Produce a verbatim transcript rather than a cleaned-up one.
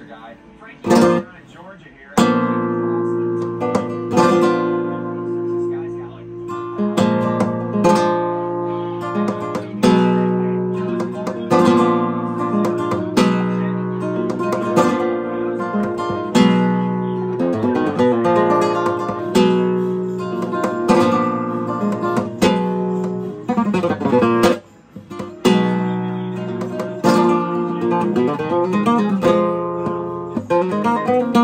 guy. Frankie down in Georgia here. This guy's got like Thank you.